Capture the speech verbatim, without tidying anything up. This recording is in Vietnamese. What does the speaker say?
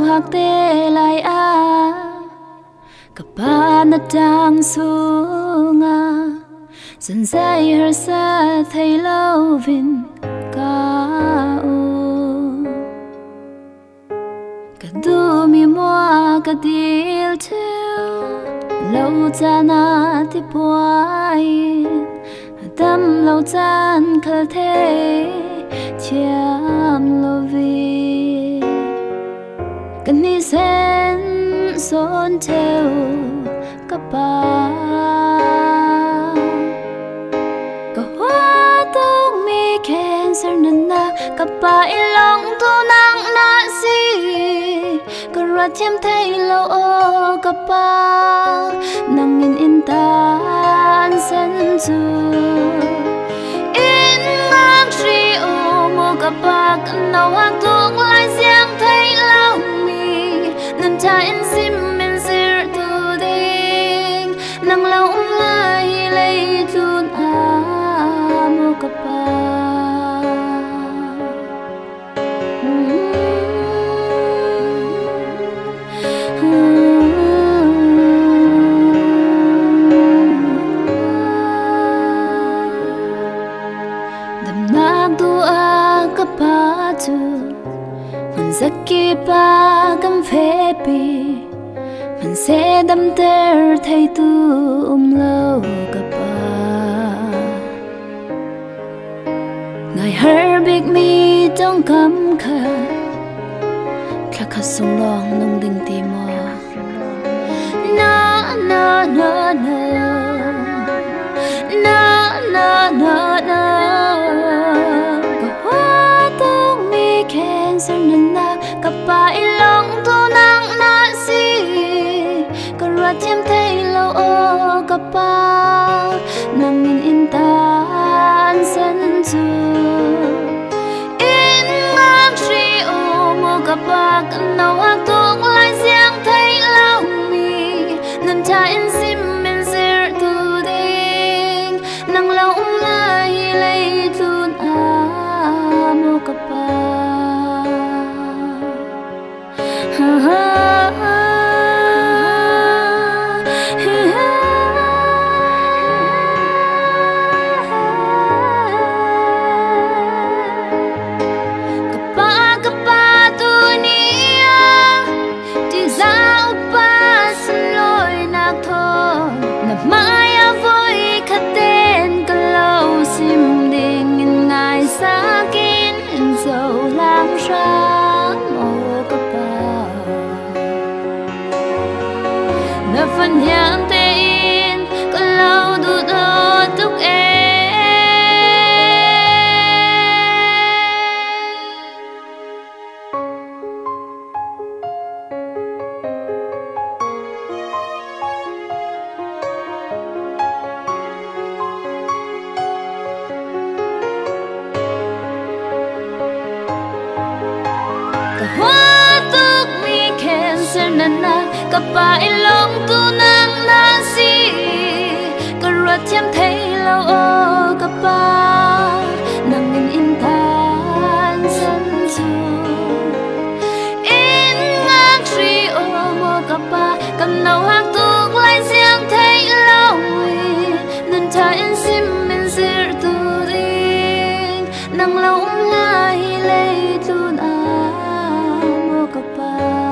hak te lai a kapa na tang sunga dân dây her sa thấy lâu vin ca u cả du mi mua cả điều theo lâu cha na ti puai tâm lâu chan khal thế chiam lo vi cần ni sen son theo kapa cancer nana kapa ilong tu nang nasi karat yam thay lo o kapa nangin intan sen chu in mang tri o mo kapa kanau hak tung lai siang thay lo mi nam cha in sim men sir tu ding nang lo um lai lay tun a mo kapa mình zaki pa gam phe pi mình sẽ đâm ter thay tu um lâu kapa ngày her big mi trong cam kha kha kha sung long nung ding ti mo na na na na na na na na cancer nana kapa ilong tu nang nasi karat yam thay lo o kapa nangin intan sen chu in ngang tri o mo kapa kanau hak tung lai siang thay lo mi nam cha in sim men sir tu ding nang lo um lai lay tun a mo kapa phần nhang te in có lâu đủ đô túc em cả hoa túc mi cancer nana kapa ilong tu nang nasi karat yam thay lo o kapa nangin intan san chu in ngang tri o mo kapa kanau hak tung lai siang thay lo nan cha in sim men sir tu ding nang lo um lai lay tun a mo kapa